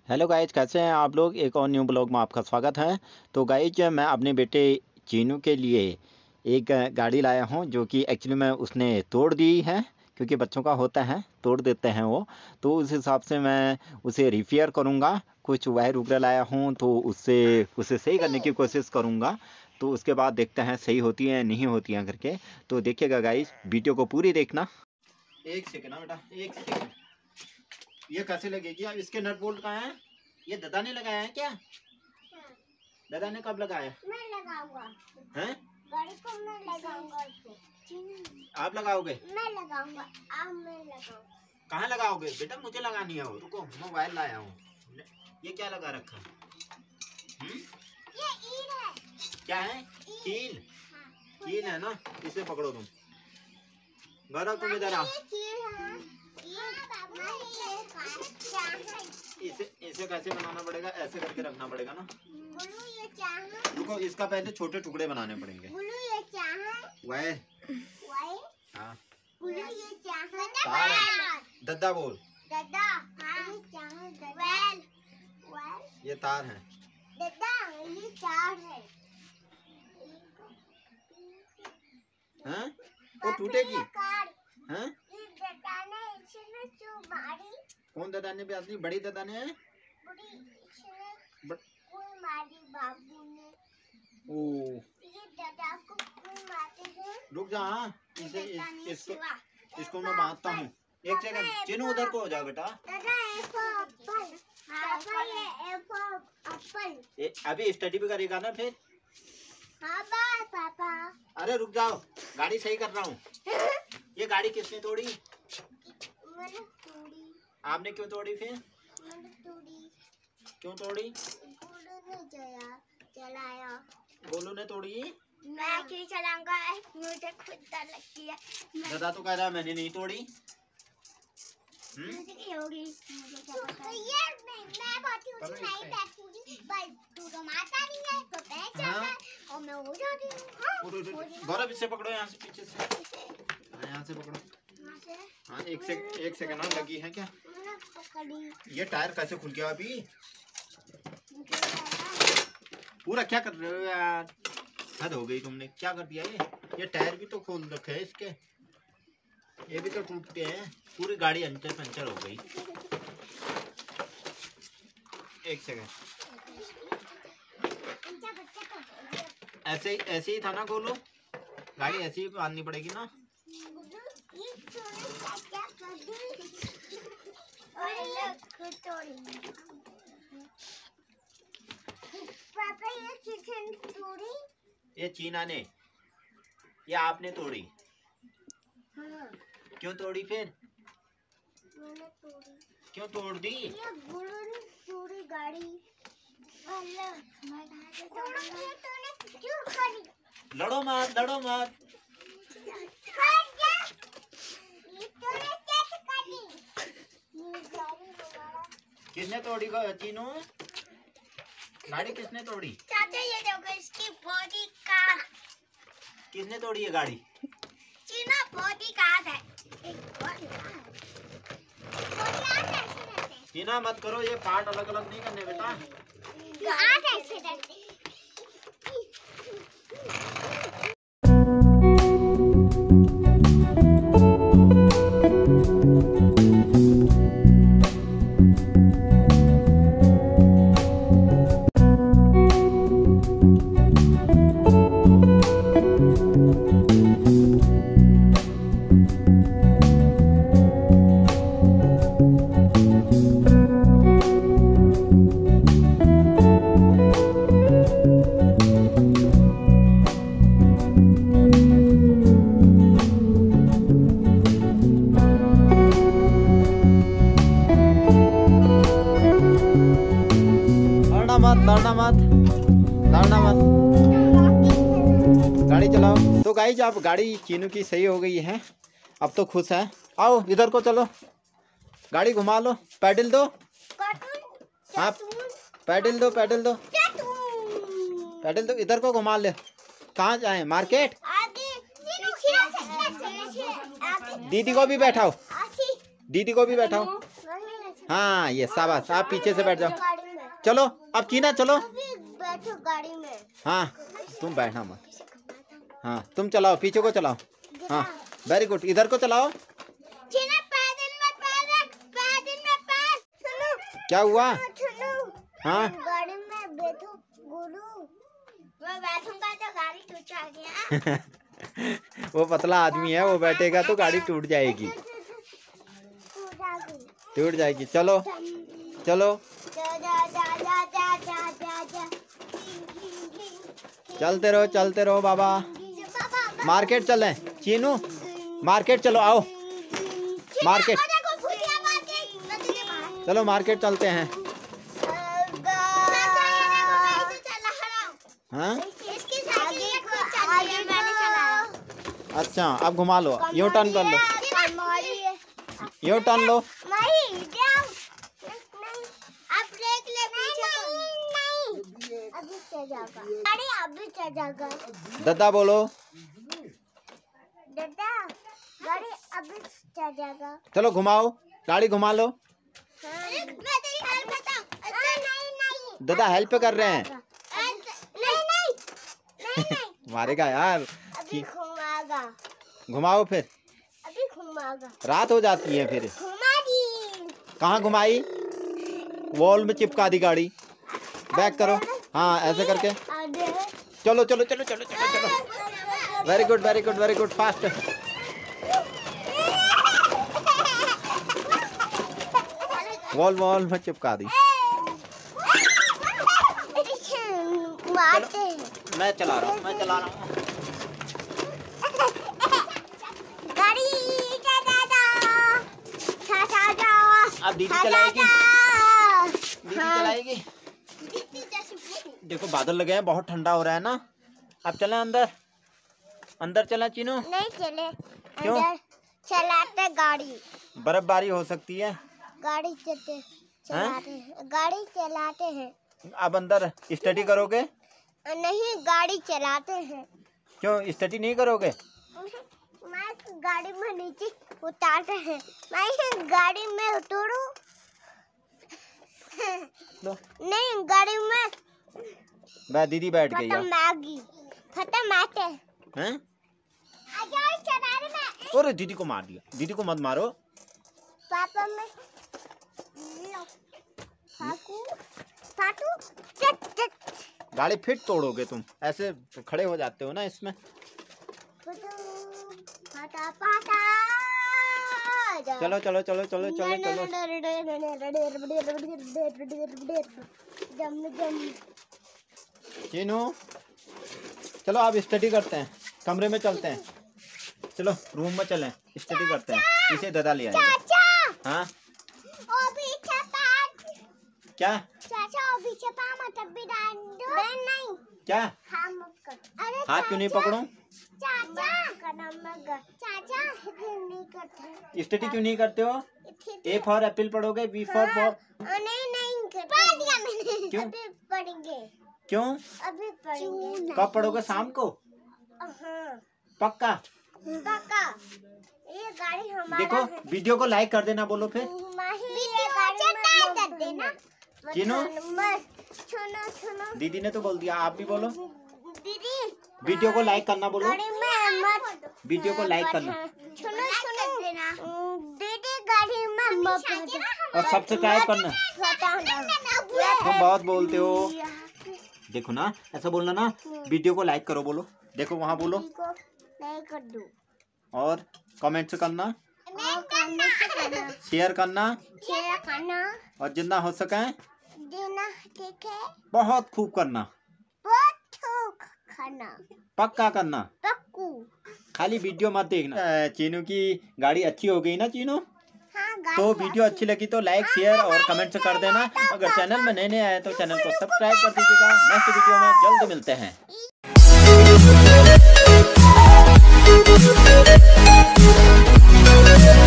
Hello guys, कैसे हैं आप लोग। एक और न्यू ब्लॉग में आपका स्वागत है। तो गाइज, मैं अपने बेटे चीनू के लिए एक गाड़ी लाया हूं, जो कि एक्चुअली में उसने तोड़ दी है, क्योंकि बच्चों का होता है, तोड़ देते हैं वो। तो उस हिसाब से मैं उसे रिपेयर करूंगा। कुछ वायर वगैरह लाया हूं, तो उससे उसे सही करने की कोशिश करूंगा। तो उसके बाद देखते हैं सही होती है नहीं होती है करके। तो देखिएगा गाइज, वीडियो को पूरी देखना। एक सेकेंड बेटा, एक सेकेंड। ये कैसे लगेगी? अब इसके नट बोल्ट कहाँ है? ये दादा ने लगाया है क्या? दादा ने कब लगाया? मैं लगाऊंगा। हैं? गाड़ी को मैं लगाऊंगा। आप लगाओगे? मैं लगाऊंगा। अब मैं लगाऊंगा। कहाँ लगाओगे बेटा? मुझे लगानी है वो। रुको, मोबाइल लाया हूँ। ये क्या लगा रखा है? ये ईल है। क्या है? कील। हाँ, कील है ना? इसे पकड़ो तुम। गौरव, तुम इधर आओ। इसे कैसे बनाना पड़ेगा? ऐसे करके रखना पड़ेगा ना। ये क्या है? रुको, इसका पहले छोटे टुकड़े बनाने पड़ेंगे। ये क्या है? वायर। हाँ। ये क्या है? तार है। दद्दा बोल। दादा। हाँ। ये क्या है? वेल। ये तार है। दादा, ये तार है। हैं? वो टूटेगी। हैं? ये दादा ने इसने जो मारी। कौन दादा ने? भी अपनी बड़ी दादा ने? बुरी इसने कोई मारी बाबू ने। ओ, ये दादा को कोई मारते हैं। रुक जा। हाँ, इसको मैं बांधता हूँ। एक सेकंड। चिन्नू, उधर को हो जाओ बेटा। दादा एप्पल। पापा ये एप्पल। अभी स्टडी भी करेगा ना फिर? हाँ बाय पापा। अरे रुक जाओ, गाड़ी सही कर रहा हूँ। ये गाड़ी किसने तोड़ी? मैंने तोड़ी। आपने क्यों तोड़ी फिर? मैंने तोड़ी। क्यों तोड़ी? गोलू ने चलाया। गोलू ने तोड़ी? मैं क्यों चलाऊंगा? मुझे खुद डर लगती है। दादा तो कह रहा मैंने नहीं तोड़ी। मुझे क्या होगी? मुझे क्या पता? ये मैं बहुत ही ऊंची नहीं बैठूंगी, बस तू तो मारता नहीं है तो बैठ जाता है और मैं हो जाती हूँ। गौरव, इससे पकड़ो, यहाँ से पीछे से। यहाँ से पकड़ो। हाँ, एक सेकंड और लगी है क्या? ये टायर कैसे खुल गया अभी? पूरा क्या कर रहे हो यार? हद हो गई, तुमने क्या कर दिया? ये टायर भी तो खोल रखे है इसके। ये भी तो टूटते हैं। पूरी गाड़ी अंचर पंचर हो गई। एक सेकंड। ऐसे ही था ना गोलू? गाड़ी ऐसे ही बांधनी पड़ेगी ना? पापा ये किचन तोड़ी? ये चीना ने या आपने तोड़ी? हाँ। क्यों तोड़ी फिर? मैंने तोड़ी। क्यों तोड़ दी? ये गोलू ने तोड़ी गाड़ी। क्यों करी? लड़ो मत, लड़ो मत। किसने तोड़ी चीनू? गाड़ी किसने तोड़ी? चाचा ये देखो इसकी बॉडी का। किसने तोड़ी है गाड़ी? चीना बॉडी कार्ड है। चीना मत करो, ये पार्ट अलग अलग नहीं करने बेटा। ऐसे रहते। दौड़ना मत, दौड़ना मत। गाड़ी चलाओ। तो गाइज, अब गाड़ी चीनू की सही हो गई है। अब तो खुश है। आओ इधर को चलो, गाड़ी घुमा लो। पैडल दो। हाँ, पैडल दो, पैडल दो, पैडल दो। इधर को घुमा ले। कहाँ जाए? मार्केट? दीदी को भी बैठाओ, दीदी को भी बैठाओ। हाँ ये शाबाश, आप पीछे से बैठ जाओ। गाड़ी में चलो अब चीना चलो। बैठो गाड़ी में। हाँ तुम बैठना मत। हाँ तुम चलाओ, पीछे को चलाओ। हाँ वेरी गुड, इधर को चलाओ। चीना पैदल में पैर। सुनो क्या हुआ? सुनो। हाँ गाड़ी में बैठो गुरु। मैं बैठूंगा तो गाड़ी टूट जाएगी। वो पतला आदमी है, वो बैठेगा तो गाड़ी टूट जाएगी। टूट जाएगी। चलो चलो चलते रहो बाबा। मार्केट चलें चीनू, मार्केट चलो, आओ मार्केट। चलो मार्केट चलते हैं। हाँ अच्छा अब घुमा लो, यूं टर्न कर लो, यूं टर्न लो। दादा बोलो। दादा गाड़ी अभी चल जाएगा। चलो घुमाओ, गाड़ी घुमा लो। दादा हेल्प कर रहे हैं। मारेगा यार। अभी घुमाएगा। घुमाओ फिर। अभी घुमाएगा। रात हो जाती है फिर। घुमा दी। कहाँ घुमाई? वॉल में चिपका दी गाड़ी। बैक करो, हाँ ऐसे करके। चलो चलो चलो चलो चलो चलो। Very good very good very good, fast. Wall में चिपका दी। मैं चला रहा हूँ गाड़ी अब दीदी चलाएगी। चलाएगी। देखो बादल लगे हैं, बहुत ठंडा हो रहा है ना। अब चलें अंदर चलें चीनू? नहीं चले। क्यों? चलाते गाड़ी। बर्फबारी हो सकती है। गाड़ी चलाते हैं। अब अंदर स्टडी करोगे? नहीं गाड़ी चलाते हैं। क्यों स्टडी नहीं करोगे? मैं गाड़ी में नीचे उतारते हैं। मैं गाड़ी में उतरू। नहीं गाड़ी में दीदी बैठ गई खत्म आते हैं। अरे दीदी को मार दिया। दीदी को मत मारो। पापा में गाड़ी फिट तोड़ोगे तुम, ऐसे खड़े हो जाते हो ना इसमें। चलो चलो चलो चलो चलो चलो। चीनू चलो आप स्टडी करते हैं, कमरे में चलते हैं। चलो रूम में चलें, स्टडी करते हैं। इसे दादा ले आएगा। हाँ क्या? क्या? हाथ क्यों नहीं पकड़ूं? स्टडी क्यों नहीं करते हो? ए फॉर एप्पल पढ़ोगे, बी फॉर बॉल? नहीं क्यों? अभी पढ़ेंगे। क्यों? अभी पढ़ेंगे। कब पढ़ोगे? शाम को? हाँ पक्का? पक्का। ये गाड़ी हमारा देखो है। वीडियो को लाइक कर देना, बोलो फिर। सुनो दीदी ने तो बोल दिया, आप भी बोलो। दीदी वीडियो को लाइक करना बोलो। गाड़ी में मत वीडियो को लाइक करना सुनो दीदी गाड़ी में मत और सब्सक्राइब करना। तुम बहुत बोलते हो। देखो ना ऐसा बोलना ना, वीडियो को लाइक करो बोलो। देखो वहाँ बोलो। लाइक कर दो और कमेंट्स करना, शेयर करना और जितना हो सके ठीक है। बहुत खूब करना, खाना पक्का करना। पक्कू। खाली वीडियो मत देखना। चीनू की गाड़ी अच्छी हो गई ना चीनू? हाँ, तो वीडियो अच्छी लगी तो लाइक शेयर और कमेंट्स कर देना। अगर चैनल में नए आए तो चैनल को सब्सक्राइब कर दीजिएगा। नेक्स्ट वीडियो में जल्द मिलते हैं।